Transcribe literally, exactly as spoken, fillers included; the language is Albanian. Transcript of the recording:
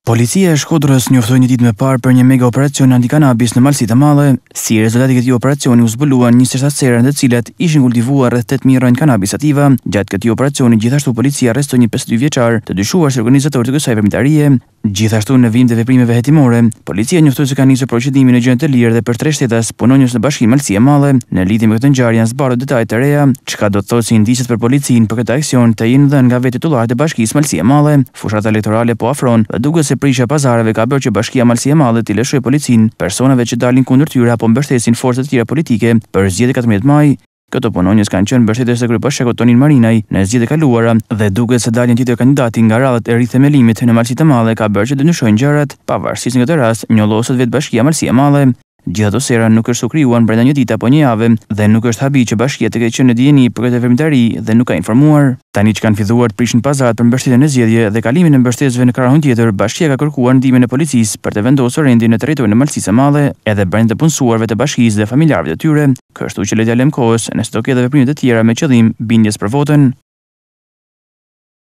Policia e Shkodrës njoftoi një ditë më parë për një mega operacion anti-Kanabis në Malësi të Madhe. Si rezultati i këtij operacioni u zbuluan njëzet e shtatë sera në të cilat ishin kultivuar rreth tetëmijë rrojnë kanabis sativa. Gjatë këtij operacioni gjithashtu policia arrestoi një pesëdhjetë dy vjeçar, të dyshuar si organizator të kësaj veprimtarie. Gjithashtu në vijim të veprimeve hetimore, policia njoftoi se ka nisur procedimin e gjendë të lirë dhe për tre shtetas punonjës në Bashkinë Malësi e Madhe. Në lidhje me këtë ngjarje janë zbardhur detaje të reja, çka do të thotë se indicet për policinë për këtë aksion të jenë dhënë nga vetë titullarët e Bashkisë Malësi e Madhe. Fushat elektorale po afron dhe duket se prishja e pazareve ka bërë që Bashkia Malësi e Madhe të lëshojë policinë, personave që dalin kundër tyre apo mbështesin forcat e tjera politike për zgjedhjet e katërmbëdhjetë maj. Këto punonjës kanë qenë mbështetës së kryebashkjakut Tonin Marinaj në zgjedhjet e kaluara dhe duket se daljen tjetër kandidati nga radhët e rithemelimit në Malësi të Madhe ka bërë që të ndryshojnë gjërat, pavarësisht në këtë rast njolloset vetë Bashkia Malësi e Madhe. Gjithë ato sera nuk është u krijuar brenda një dite apo një jave dhe nuk është habi që bashkia të ketë qenë në dijeni për këtë veprimtari dhe nuk ka informuar. Tani që kanë filluar të prishin pazarat për mbështetjen e zgjedhjeve dhe kalimin e mbështetësve në krahun tjetër, bashkia ka kërkuar ndihmën e policisë për të vendosur rendin në territorin e Malësisë së Madhe edhe brenda të punësuarve të bashkisë dhe familjarëve të tyre, kështu që le t'ja lëm kohës nëse do ketë veprime të tjera me qëllim bindjes për votën.